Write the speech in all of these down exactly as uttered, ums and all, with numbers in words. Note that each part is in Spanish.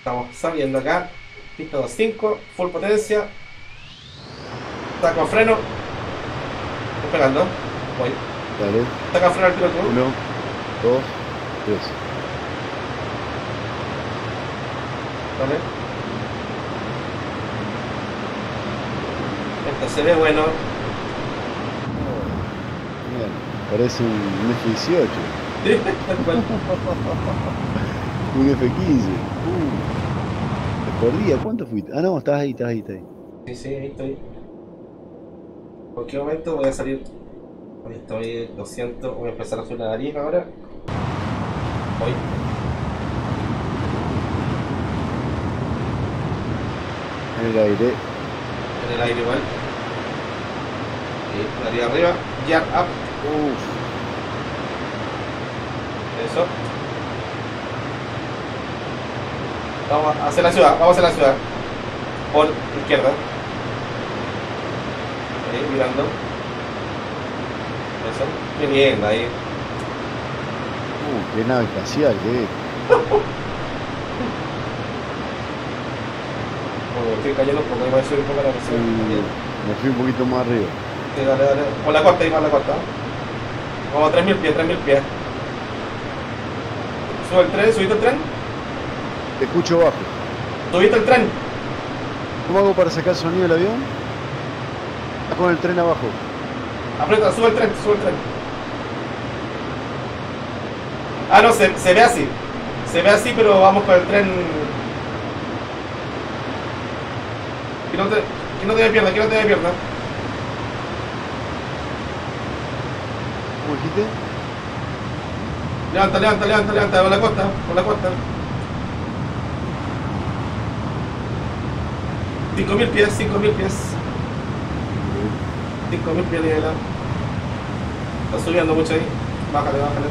Estamos saliendo acá. Pista dos cinco, full potencia. Saco freno. Estoy pegando. Voy. Dale. Saca freno al tiro tú. Uno, dos, tres. Vale. Esto se ve bueno. Mira, parece un F dieciocho. Sí, tal cual. Un F quince. Uh, te perdía. ¿Cuánto fuiste? Ah, no, estás ahí, estás ahí, estás ahí. Sí, sí, ahí estoy. En cualquier momento voy a salir. Ahí estoy doscientos. Voy a empezar a subir la nariz ahora. Voy. En el aire. En el aire igual. Y nariz arriba. Gear up. Uf. Eso. Vamos hacia la ciudad, vamos hacia la ciudad. Por izquierda. Ahí, mirando. Eso. Qué bien, ahí. Uh, qué nave espacial, qué. Bueno, estoy cayendo un poco, ahí voy a subir un poco la presión. Uh, me fui un poquito más arriba. Sí, dale, dale. Por la costa, ahí por la costa. Vamos a tres mil pies, tres mil pies. Sube el tren, subiste el tren. Te escucho bajo. Subiste el tren. ¿Cómo hago para sacar sonido del avión? Está con el tren abajo. Aprieta, sube el tren, sube el tren. Ah, no, se, se ve así. Se ve así, pero vamos con el tren. Que no te, que no te dé pierna, que no te dé pierna. ¿Cómo dijiste? Levanta, levanta, levanta, levanta, por la costa, por la costa. cinco mil pies, cinco mil pies. cinco mil pies de nivel. Está subiendo mucho ahí. Bájale, bájale.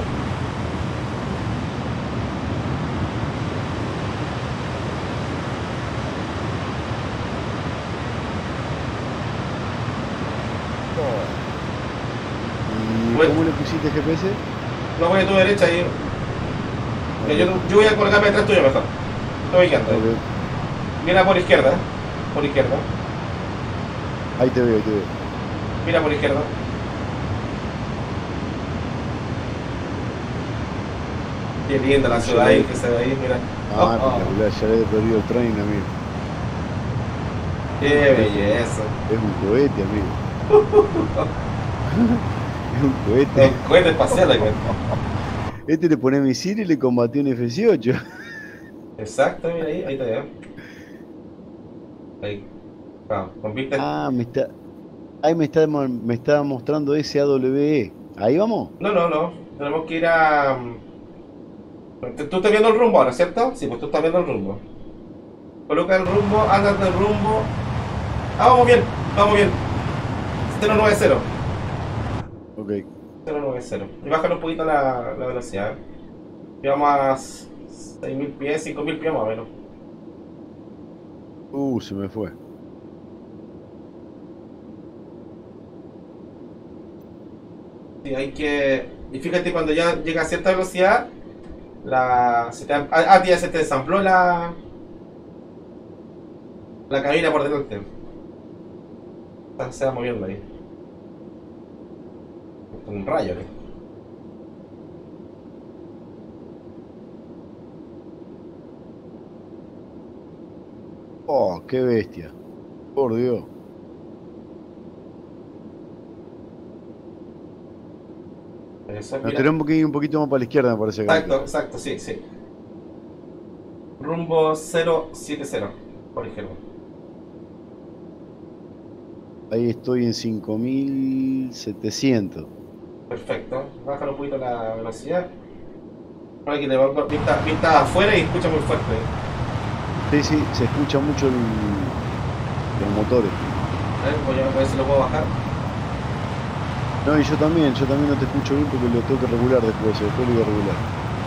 ¿Y Bueno. cómo le pusiste G P S? No voy a tu derecha ahí. Yo, yo voy a colgarme detrás tuyo mejor. Estoy quieto. Ok. Mira por izquierda. Por izquierda. Ahí te veo, ahí te veo. Mira por izquierda. Qué linda la ciudad ahí que se ve ahí, mira. Ah, Oh, oh. espectacular, ya le he perdido el tren, amigo. Qué belleza. Es un cohete, amigo. Es un cohete. El cohete espacial acá. Este le pone misil y le combatió un F dieciocho. Exacto, mira ahí, ahí te veo. Ahí. Vamos, conviste. Ah, me está. Ahí me está, me está mostrando S A W E. Ahí vamos. No, no, no. Tenemos que ir a. Tú estás viendo el rumbo ahora, ¿cierto? Sí, pues tú estás viendo el rumbo. Coloca el rumbo, anda del rumbo. Ah, vamos bien, vamos bien. cero nueve cero. Ok. cero nueve cero. Y bájale un poquito la, la velocidad. Y vamos a seis mil pies, cinco mil pies más o menos. Uh, se me fue. Sí, hay que. Y fíjate, cuando ya llega a cierta velocidad, la. Se te, ah, ah, ya se te desampló la. La cabina por delante. Está- Se va moviendo ahí. Un rayo, ¿eh? Oh, qué bestia. Por Dios. Eso, Nos mira. tenemos que ir un poquito más para la izquierda, me parece. Exacto, exacto, sí, sí. Rumbo cero siete cero, por ejemplo. Ahí estoy en cinco mil setecientos. Perfecto. Bájalo un poquito la velocidad. Para que te va vista, vista afuera y escucha muy fuerte. Sí, sí, se escucha mucho el, los motores. A ver, voy a ver si lo puedo bajar. No, y yo también, yo también no te escucho bien porque lo tengo que regular después, después lo voy a regular.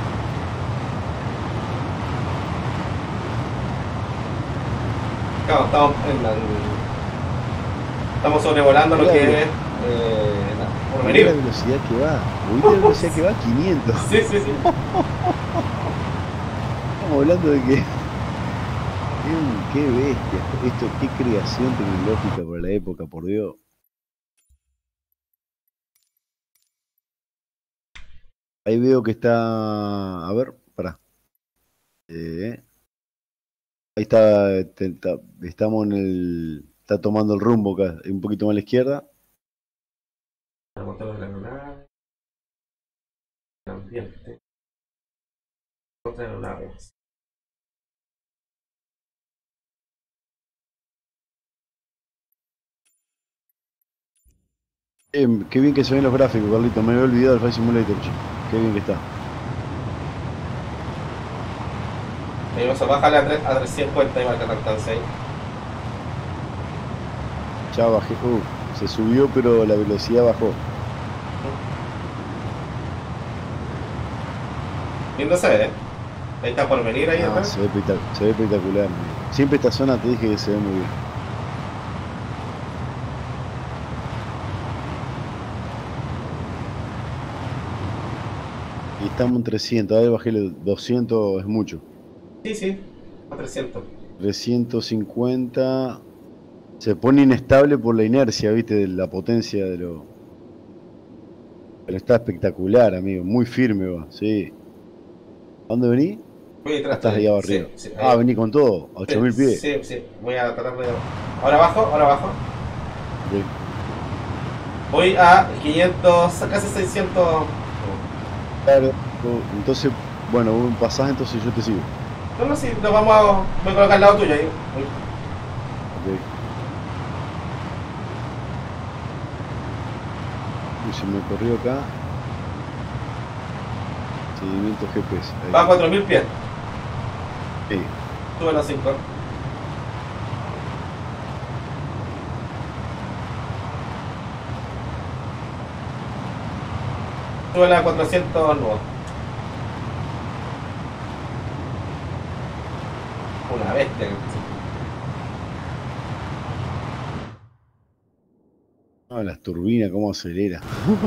Claro, estamos en la, estamos sobrevolando lo que es eh, la ¿Viste porvenir. la velocidad que va? ¿Viste la velocidad que va? quinientos. Sí, sí, sí. Estamos hablando de que Qué, qué bestia. Esto, qué creación tecnológica para la época, por Dios. Ahí veo que está. A ver, pará. Eh, ahí está, te- está- estamos en el. Está tomando el rumbo acá, un poquito más a la izquierda. El motor de la aeronave. El ambiente. Otra aeronave. Eh, qué bien que se ven los gráficos, Carlito. Me había olvidado del Flight Simulator, chico. Qué bien que está. Y vamos a bajarle a, tres- a trescientos cincuenta y marca tanto seis. Ya bajé. Uh, se subió, pero la velocidad bajó. Lindo se ve, ¿eh? Ahí está por venir ahí Ah, atrás. se ve, espectac- se ve espectacular. amigo. Siempre esta zona te dije que se ve muy bien. Y estamos en trescientos. Ahora bajé el doscientos, es mucho. Sí, sí, a trescientos. trescientos cincuenta. Se pone inestable por la inercia, viste, de la potencia de lo. Pero está espectacular, amigo. Muy firme va, sí. ¿A dónde vení? Voy Ah, detrás, estás estoy ahí ahí. arriba. Sí, sí, Ah, ahí. vení con todo, a ocho Sí, mil pies. sí, sí. Voy a tratar de. Ahora abajo, ahora abajo. Ok. Voy a quinientos, casi seiscientos. Claro. Entonces, bueno, un pasaje, entonces yo te sigo. No, no, sí, nos vamos a. Voy a colocar al lado tuyo ahí. Uy. Ok. Uy, se me corrió acá. Seguimiento G P S. Ahí. Va a cuatro mil pies. Ahí. Sube a los cinco. Sube a cuatrocientos nuevos. Una bestia. Ah, las turbinas, cómo acelera.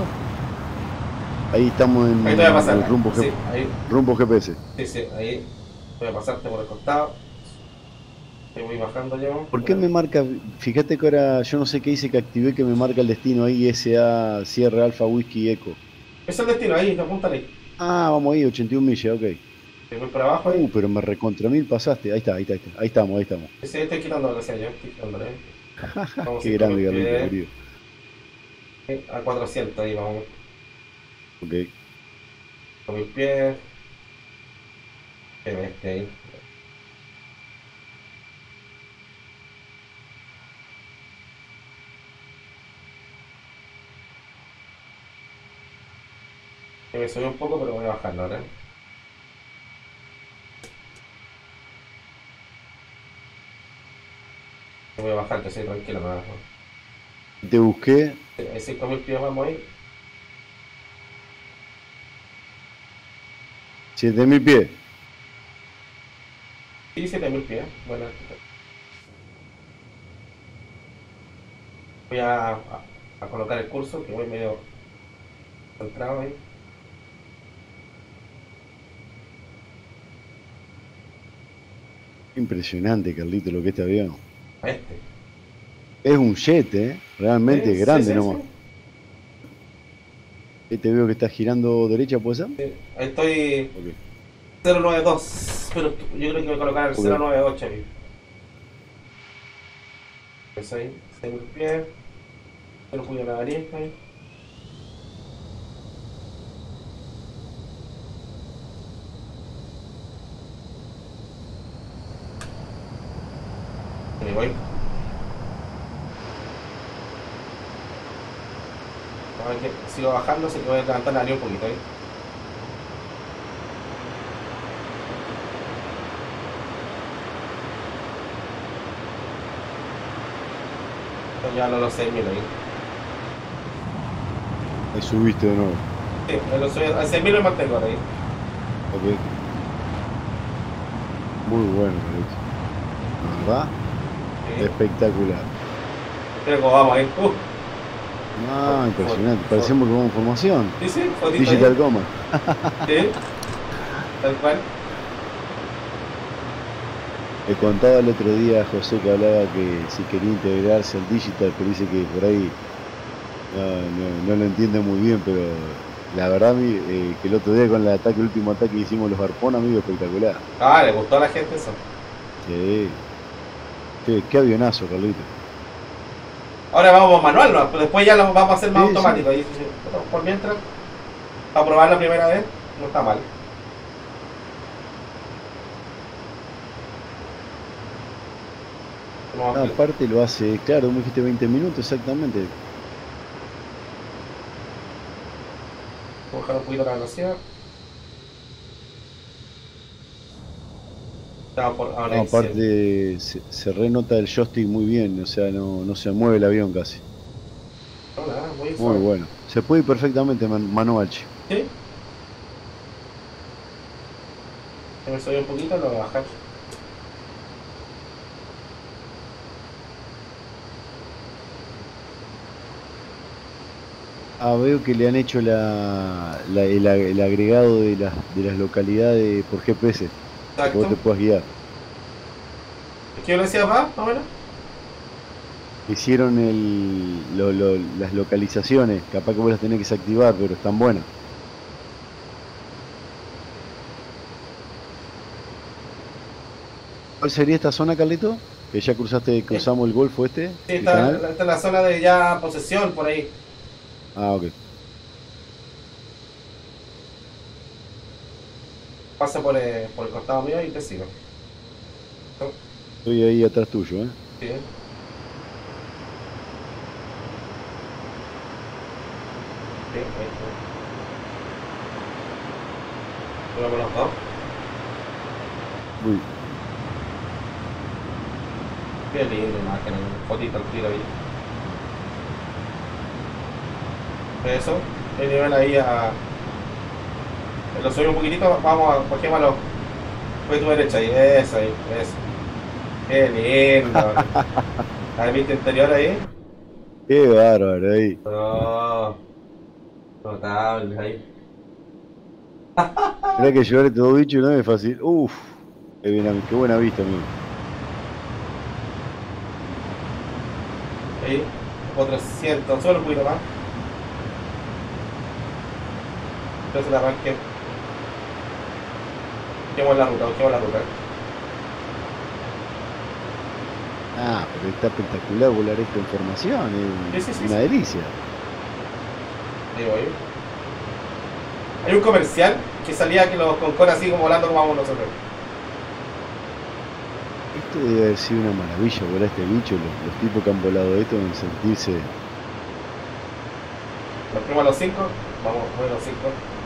Ahí estamos en Ahí te voy a pasar. el rumbo, Sí, G- ahí. rumbo G P S. Sí, sí, ahí. Voy a pasarte por el costado. Ahí voy bajando yo. ¿Por qué me marca? Fíjate que ahora yo no sé qué dice que activé que me marca el destino ahí, S A Sierra Alfa Whisky Eco. Es el destino, ahí, te apuntan ahí. Ah, vamos ahí, ochenta y uno millas, ok. Te voy por abajo Uh, ahí. pero me recontra mil pasaste. Ahí está, ahí está, ahí está. Ahí estamos, ahí estamos. Sí, sí, estoy quitando lo que sea yo. Estoy quitándole. Vamos Qué cinco mil grande, Carlito, pies. querido. A cuatrocientos ahí vamos. Ok. cinco mil pies. Qué bestia ahí. Y me subí un poco, pero voy a bajarlo ahora. Voy a bajar, que soy tranquilo, me bajo. Te busqué. Hay cinco mil pies, vamos ahí. siete mil pies. Sí, siete mil pies. Bueno, voy a, a, a colocar el curso, que voy medio centrado ahí. Impresionante, Carlito, lo que es este avión. A este. Es un jet, ¿eh? Realmente Sí, es sí, grande sí, nomás. sí. Ahí te veo que está girando derecha, ¿puede ser? Sí. Ahí estoy Ok. cero nueve dos, pero yo creo que voy a colocar el Ok. cero nueve ocho ahí. Eso ahí, seis mil pies. cero punto la varija ahí. Y me voy. A ver que sigo bajando, así que voy a levantar la nariz un poquito ahí. Estoy ya a los seis mil ahí. Ahí subiste de nuevo. Sí, a los seis mil me mantengo ahora ahí. Ok. Muy bueno, Carlito. La verdad, Sí. espectacular. Mira cómo vamos ahí. Uh, Ah, Fo- impresionante. fo- Parecemos que vamos en formación. sí, sí, fotito Digital ahí. Coma. Sí, tal cual. Le contaba el otro día a José que hablaba que si quería integrarse al digital, pero dice que por ahí no, no, no lo entiende muy bien, pero la verdad mi, eh, que el otro día con el ataque, el último ataque que hicimos los arpón, amigo, espectacular. Ah, le gustó a la gente eso. Sí. Qué, qué avionazo, Carlito. Ahora vamos manual, ¿no? Después ya lo vamos a hacer más Sí, sí. automático. Ahí, sí, por mientras, para probar la primera vez, no está mal. Vamos No, a aparte lo hace, claro, me dijiste veinte minutos exactamente. bajar un poquito la velocidad. Estamos por a No, una cien. aparte se, se renota el joystick muy bien, o sea, no, no se mueve el avión casi. No, nada, muy Muy suave. bueno. Se puede ir perfectamente man- manual, che. ¿Sí? Se me subió un poquito, lo voy a bajar. Ah, veo que le han hecho la, la- el, ag- el agregado de las, de las localidades por G P S, para que vos Exacto. te puedas guiar. ¿Es que yo lo decía más, más o menos? Hicieron el, lo- lo- las localizaciones, capaz que vos las tenés que desactivar, pero están buenas. ¿Cuál sería esta zona, Carlito? Que ya cruzaste, Eh, cruzamos el Golfo este, sí, el está, canal. está en la zona de ya posesión, por ahí. Ah, ok. Pasa por, eh, por el costado mío y te sigo. Estoy ahí atrás tuyo, ¿eh? Sí, sí, ahí está. Uno con los dos. Uy, Qué lindo imagen, fotito al tiro ahí. Eso, el nivel ahí a. Lo subí un poquitito, vamos a, bajémoslo. Fue tu derecha ahí, eso ahí, eso. Qué lindo. ¿Has visto interior ahí? qué bárbaro ahí. Oh, notable ahí. Mirá que llevar todo bicho no es fácil. Uf, qué, bien, qué buena vista, amigo. Ahí, cuatrocientos, solo un poquito más. Entonces el arranque. Busquemos la ruta, busquemos la ruta. Ah, pero está espectacular volar esta información, Sí, sí, es sí, una sí. delicia. Ahí voy. Hay un comercial que salía que los Concorde así como volando como vamos nosotros. Esto debe haber sido una maravilla volar este bicho. Los, los tipos que han volado esto deben sentirse. Nos fuimos a los cinco, vamos, voy a los cinco.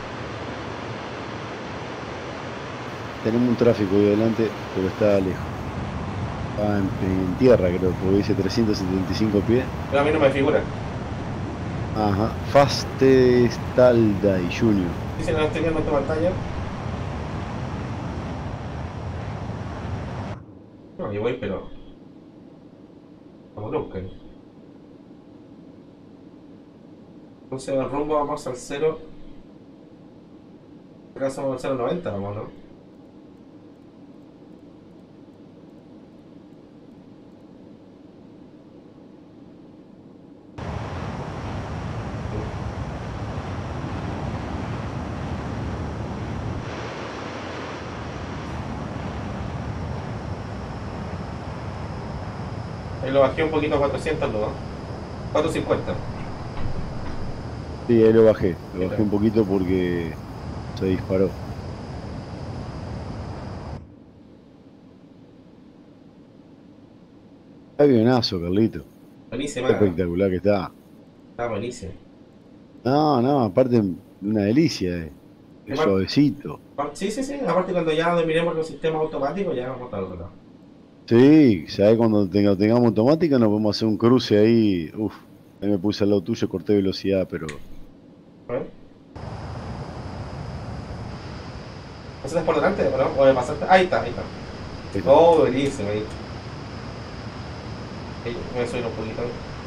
Tenemos un tráfico ahí adelante, pero está lejos. Está en, en tierra, creo, porque dice trescientos setenta y cinco pies. Pero a mí no me figura. Ajá, Fastestalday Junior. Dice que no estoy viendo en tu pantalla. No, yo voy, pero. Como nunca. Entonces el rumbo vamos al cero. Acá somos al cero noventa, vamos, ¿no? Ahí lo bajé un poquito a cuatrocientos, ¿no? cuatrocientos cincuenta. Sí, ahí lo bajé. Lo Mira. bajé un poquito porque se disparó. Avionazo, Carlito. Buenísima, Qué ¿eh? espectacular que está. Está buenísimo. No, no, aparte una delicia, eh. Es Aparte- suavecito. Sí, sí, sí. Aparte cuando ya dominemos los sistemas automáticos, ya vamos a estar al otro lado. Sí, ¿sabes? Cuando tenga- tengamos automática nos podemos hacer un cruce ahí. Uf, ahí me puse al lado tuyo, corté velocidad, pero A ver. ¿Pasaste por delante o no? ¿O me pasaste? Ahí está, ahí está. ahí está. Oh, buenísimo ahí. Ahí, voy a subir un poquito.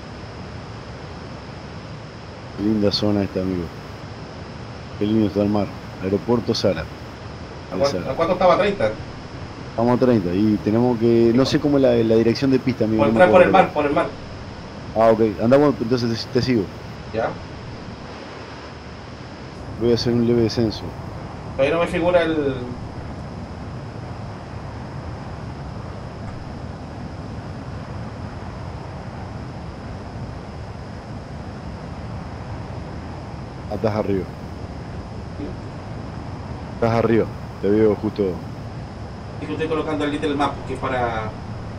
Qué linda zona esta, amigo. Qué lindo está el mar. Aeropuerto Sara. ¿A De cuánto, Sara. a cuánto estaba? treinta. Estamos a treinta y tenemos que. No sé cómo es la, la dirección de pista, amigo. Por No me entrar por el acuerdo. mar, por el mar. Ah, ok. Andamos, entonces te, te sigo. Ya. Voy a hacer un leve descenso. Todavía no me figura el. Ah, estás arriba. Estás arriba. Te veo justo. Y que estoy colocando el Little Map, que es para.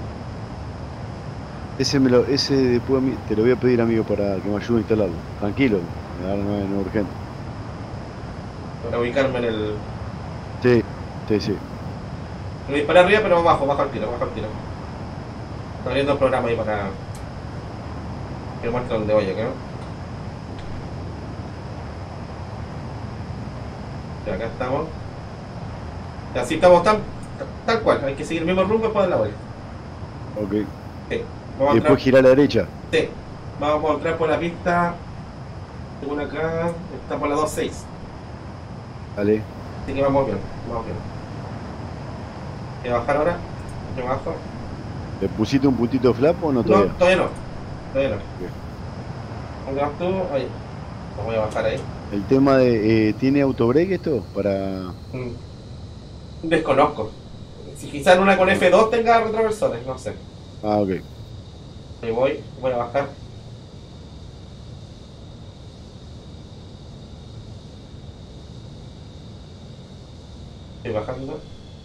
Ese me lo, ese después a mí- te lo voy a pedir, amigo, para que me ayude a instalarlo. Tranquilo. Ahora no es, no es urgente. para ubicarme en el. Sí, sí, sí. Me disparé arriba, pero bajo, bajo al tiro, bajo al tiro. Estoy abriendo el programa ahí para. Que muestre dónde voy, ¿no? Ya, acá estamos. Y así estamos tal, tal cual. Hay que seguir el mismo rumbo después de la vuelta. Ok. Sí. Y Vamos a después entrar. girar a la derecha. Sí. Vamos a entrar por la pista. Según acá, está por la dos seis. Dale. Así que vamos bien, vamos bien. Voy a bajar ahora. Yo bajo. ¿Le pusiste un puntito flap o no No, todavía? todavía no. Todavía no. Ok. ¿Dónde vas tú? Ahí. Lo voy a bajar ahí. El tema de. Eh, ¿tiene autobreak esto? Para. Mm. Desconozco. Si quizás en una con F dos tenga retroversores, no sé. Ah, ok. Ahí voy, voy a bajar. Estoy bajando.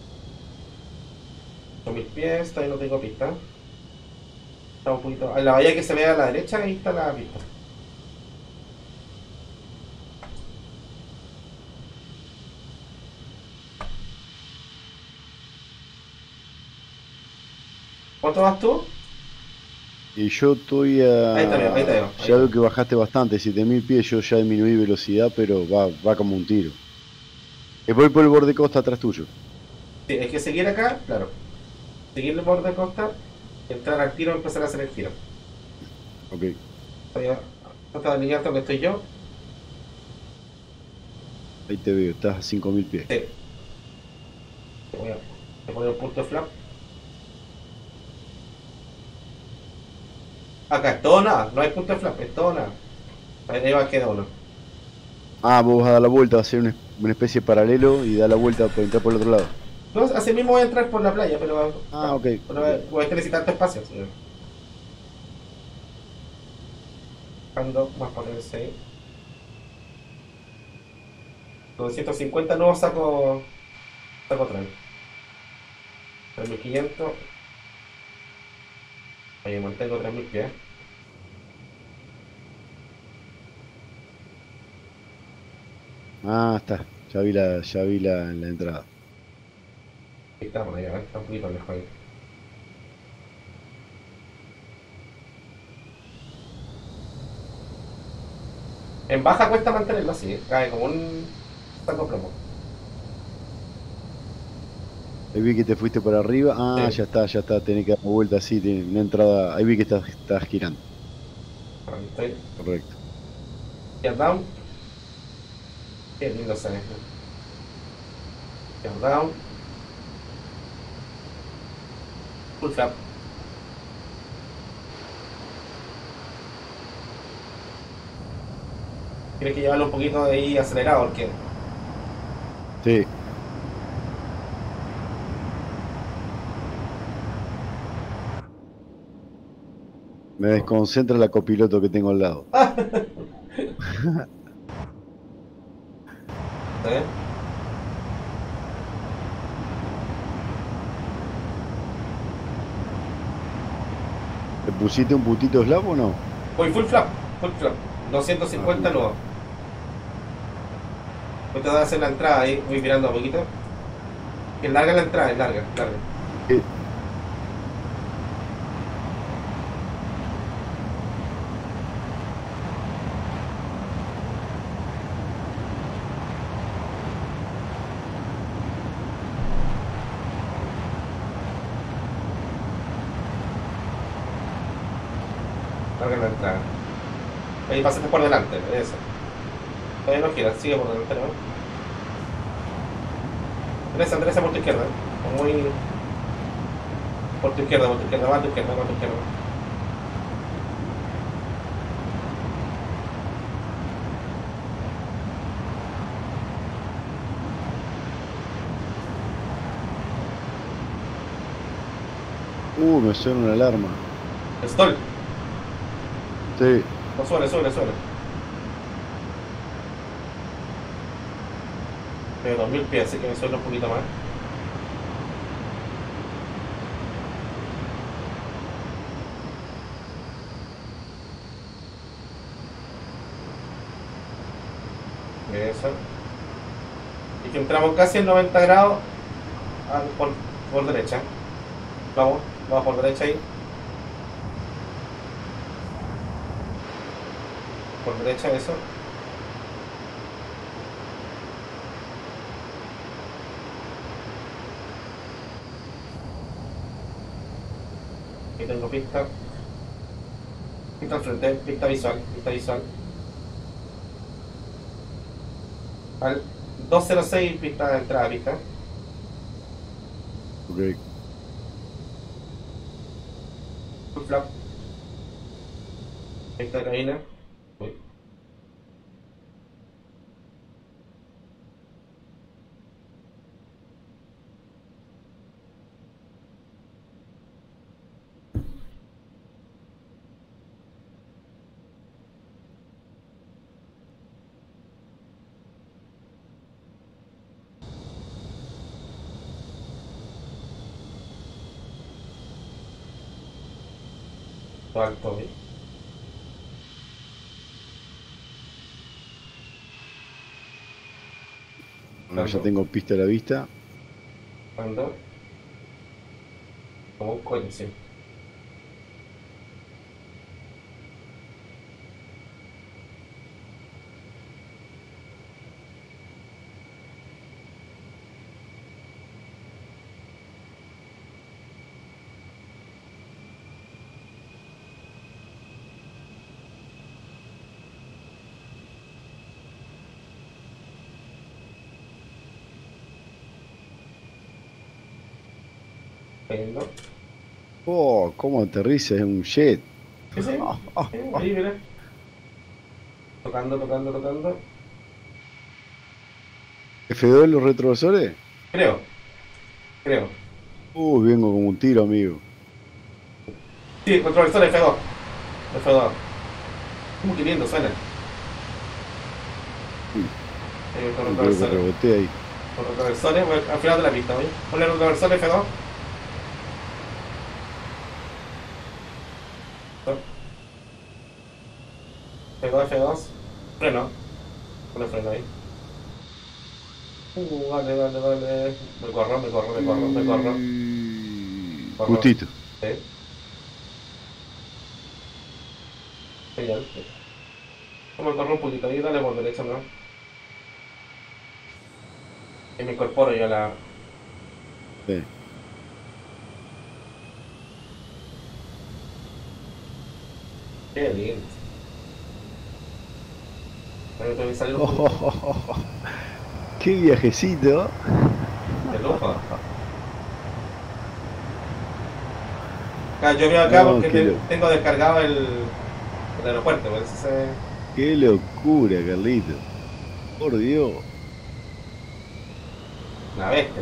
ocho mil pies, todavía no tengo pista. Está un poquito. En la bahía que se ve a la derecha, ahí está la pista. ¿Cuánto vas tú? Y yo estoy a. Ahí está bien, ahí está bien. Ahí Ya está. veo que bajaste bastante, siete mil pies, yo ya disminuí velocidad, pero va, va como un tiro. Que voy por el borde costa atrás tuyo. Sí, hay que seguir acá, claro. Seguir el borde de costa, entrar al tiro y empezar a hacer el giro. Ok. Voy a tratar de alinear donde estoy yo. Ahí te veo, estás a cinco mil pies. Sí. Voy a, voy a poner un punto de flap. Acá es todo nada, no hay punto de flap, es todo nada. Ahí va, queda uno. Ah, vos vas a dar la vuelta, vas a hacer una, una especie de paralelo y dar la vuelta para entrar por el otro lado. No, así mismo voy a entrar por la playa, pero, Ah, ok. pero Ok. voy a necesitar tanto espacio. Sí. Buscando más ponerse ahí. doscientos cincuenta no saco. Saco tren. tres mil quinientos. Ahí mantengo tres mil pies. Ah, está. Ya vi la, ya vi la, la entrada. Ahí estamos, ahí, a ver, está un poquito lejos ahí. En baja cuesta mantenerlo así, cae como un saco plomo. Ahí vi que te fuiste para arriba. Ah, Sí, ya está, ya está. Tenés que dar vuelta así, tiene una entrada. Ahí vi que estás, estás girando. ahí estoy. Correcto. Gear down. Qué lindo se ve. Gear down. Full flap. Tienes que llevarlo un poquito de ahí acelerado porque Sí. Me desconcentra la copiloto que tengo al lado. ¿eh? ¿Le pusiste un puntito slap o no? Voy full flap, full flap. doscientos cincuenta Ah, nuevos. Voy a tratar de hacer la entrada ahí, voy mirando un poquito. Es larga la entrada, es larga, larga. eh, Larga la entrada. Ahí pasaste por delante, eso. Todavía no gira, sigue por delante, ¿no? Andrés, Andrés por tu izquierda. ¿Eh? Muy. Por tu izquierda, por tu izquierda, va a tu izquierda, va a tu izquierda. Uh, me suena una alarma. Stall. Sí. No suele, suele, suele. Tengo dos mil pies, así que me suena un poquito más. Eso. Y que entramos casi en noventa grados ah, por, por derecha. Vamos, vamos por derecha ahí. Por derecha eso. Aquí tengo pista. Pista al frente, pista visual, pista visual. Al doscientos seis pista de entrada, pista. Ok. Full flap. Pista de cabina. Uy. Todo alto, uy. Bueno, ya Cuando, tengo pista a la vista. cuando, como un coño, sí. Cayendo. Oh, cómo aterriza, es un jet. Sí, sí, Ah, ah, sí, ah. ahí, mira. Tocando, tocando, tocando. ¿F dos los retrovisores? Creo, creo. Uh, vengo como un tiro, amigo. Sí, controversión F dos. F dos. Como quinientos suena. Uy, Eh, con creo que retroversores. reboté ahí. Con retroversores, bueno, al final de la pista, ¿oye? Ponle retroversor F dos. F dos, F dos. Freno. Ponle freno ahí. Uh, vale, vale, vale. Me corro, me corro, me corro, me corro. Y- Corro. Justito. Sí, genial. Me corro un poquito ahí, dale por derecha, ¿no? Y me incorporo yo a la. Sí. Qué lindo. Pero tengo que salir un poquito Oh, qué viajecito. de lujo. Acá, yo veo acá No, porque qué, te- lo- tengo descargado el, el aeropuerto, por eso se. qué locura, Carlito. Por Dios. Una bestia.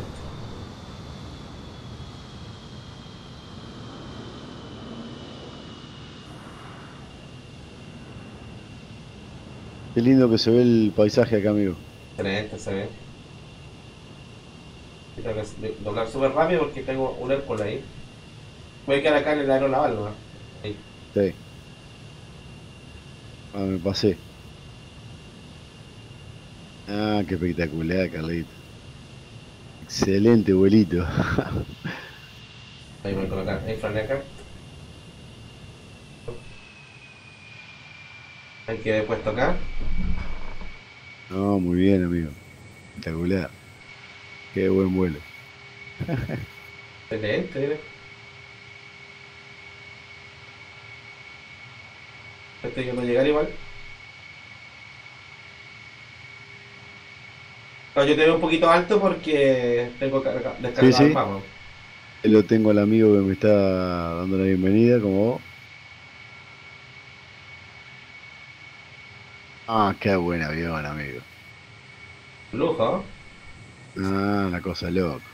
Qué lindo que se ve el paisaje acá, amigo. Excelente, se ve. Y tengo que de- doblar súper rápido porque tengo un Hércules ahí. Voy a quedar acá en el aeronaval, ¿no? Ahí. Sí. Ah, me pasé. Ah, qué espectacular, Carlito. Excelente, abuelito. Ahí voy a colocar, ahí frené acá. Ahí quedé puesto acá. No, muy bien, amigo. Espectacular. Qué buen vuelo. Excelente, mire. Estoy viendo llegar igual. Claro, yo te veo un poquito alto porque tengo carga- Sí, descargado el sí. mapa. Ahí lo tengo al amigo que me está dando la bienvenida, como vos. Ah, qué buen avión, amigo. Lujo. Ah, una cosa loca.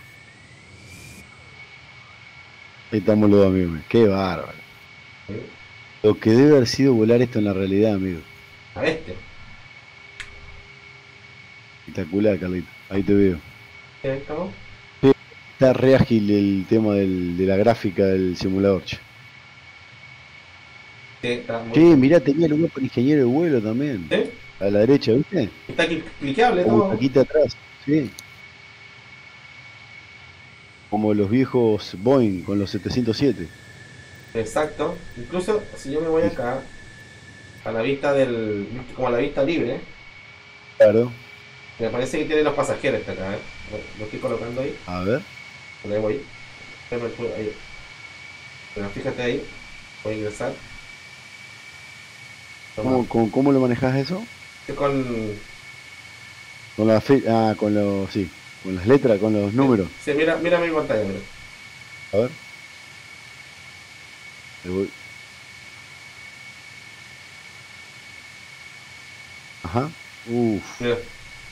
Ahí estamos los dos, amigos. Qué bárbaro. Sí. Lo que debe haber sido volar esto en la realidad, amigo. A este. Espectacular, Carlito. Ahí te veo. ¿Sí, ahí estamos? Sí, está re ágil el tema del- de la gráfica del simulador, che. Sí, está muy Che, bien. mirá, tenía lugar para ingeniero de vuelo también. ¿Sí? A la derecha, ¿viste? Está cli- cliqueable Con todo. butaquita atrás. Sí. Como los viejos Boeing con los setecientos siete. Exacto. Incluso si yo me voy Sí, acá, a la vista del. Como a la vista libre, claro. me parece que tiene los pasajeros hasta acá, ¿eh? Lo, lo estoy colocando ahí. A ver. Ahí voy. Ahí. Pero fíjate ahí. Voy a ingresar. Toma. ¿Cómo, cómo, cómo lo manejas eso? Estoy con. Con la fe... Ah, con los... Sí. Con las letras, con los Sí, números. sí, mira, mira mi pantalla, mira. A ver. Ahí voy. Ajá. Uf. Mira.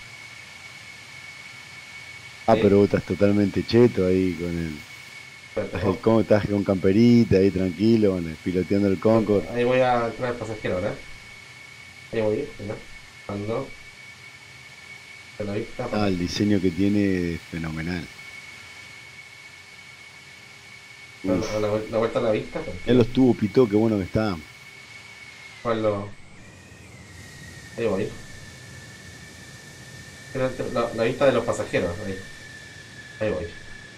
Ah, Ahí. pero vos estás totalmente cheto ahí con el... Espérate, Estás, oh. el- ¿cómo estás con camperita ahí tranquilo, con el- piloteando el Concorde? Ahí voy a entrar el pasajero ahora. Ahí voy, mira. Ando. De la vista Ah, para. el diseño que tiene es fenomenal. La, Uf. la, la vuelta a la vista. Ya los tuvo Pitó, qué bueno que está. ¿Cuál lo.? Ahí voy. Mira, La, la vista de los pasajeros. Ahí. Ahí voy.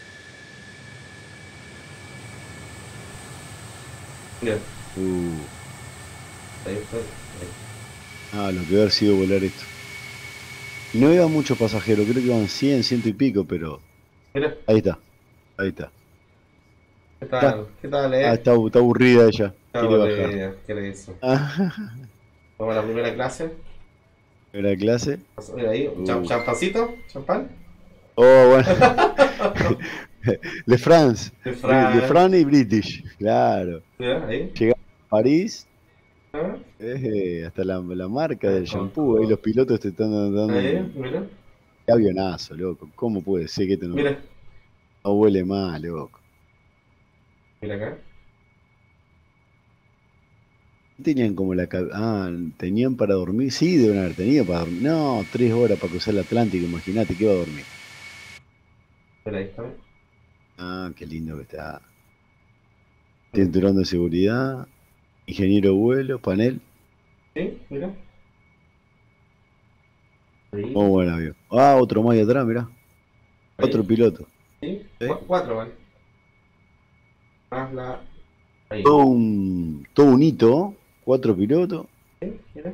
Mira. Uh. Ahí estoy. Ahí. Ah, lo que debe haber sido volar esto. Y no iban muchos pasajeros, creo que iban cien, ciento y pico, pero... Mira. Ahí está, ahí está. ¿Qué Está. tal? ¿Qué tal, Ah, eh? está, está aburrida ella. Quiere Cabo bajar. de. ¿Qué le hizo? Ah, Vamos a la primera clase. ¿era clase? Mira ahí. Cham- Uf. Champancito. Champán. Oh, bueno. Le France. De Bri- Le Fran. France y British. Claro. Mira ahí. Llega a París. ¿Ah? eh, hasta la, la marca Ah, del con- shampoo. Ahí con- los pilotos te están dando Ahí, un... mira. Qué avionazo, loco. ¿Cómo puede ser que esto no, Mira. no huele mal, loco? Mira acá. Tenían como la... ca- Ah, tenían para dormir. Sí, deben haber tenido para dormir. No, tres horas para cruzar el Atlántico. Imagínate que iba a dormir. Mira ahí está. Ah, qué lindo que está. Mira. Cinturón de seguridad. Ingeniero de vuelo. Panel. Sí, mira. Muy Ahí. buen avión. Ah, otro más ahí atrás, mirá. Otro Ahí. piloto. Sí. ¿Sí? Cu- cuatro, ¿vale? Más la. Ahí. Todo un, todo un hito. Cuatro pilotos. Sí, mira.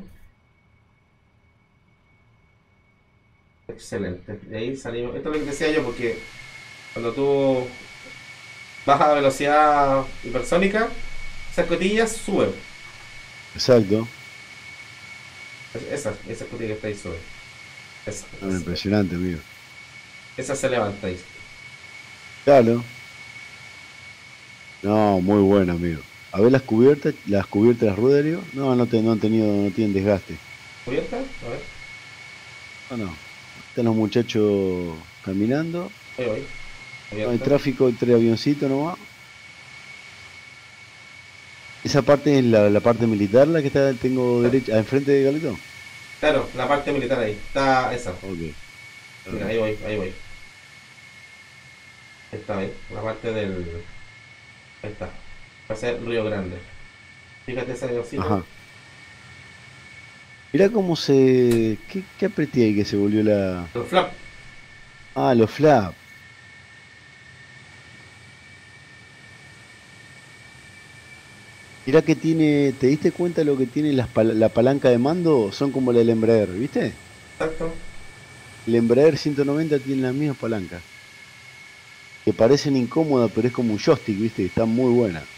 Excelente. De ahí salimos. Esto es lo que decía yo, porque cuando tú bajas a velocidad hipersónica, esas cotillas suben. Exacto. Esa, esa cotilla que está ahí sube. Esa, Ah, esa, impresionante, amigo. esa se levanta ahí. Claro. No, muy bueno, amigo. A ver las cubiertas, las cubiertas de las ruedas, digo. No, no, te- no han tenido, no tienen desgaste. ¿Cubierta? A ver. No, no. Están los muchachos caminando. Ahí voy. No hay Abierta. tráfico entre avioncitos nomás. Esa parte es la, la parte militar, la que está, tengo derecha, enfrente de Galito. Claro, la parte militar ahí. Está esa. Ok. Mira, ahí voy, ahí voy. Ahí está, ahí. La parte del. Ahí está. Va a ser Río Grande. Fíjate ese avioncito. Ajá. Mirá cómo se... ¿Qué, qué apreté ahí que se volvió la... Los flap. Ah, los flaps. Mirá que tiene... ¿Te diste cuenta lo que tiene las pal- la palanca de mando? Son como la del Embraer, ¿viste? Exacto. El Embraer ciento noventa tiene las mismas palancas. Que parecen incómodas, pero es como un joystick, ¿viste? Está muy buena.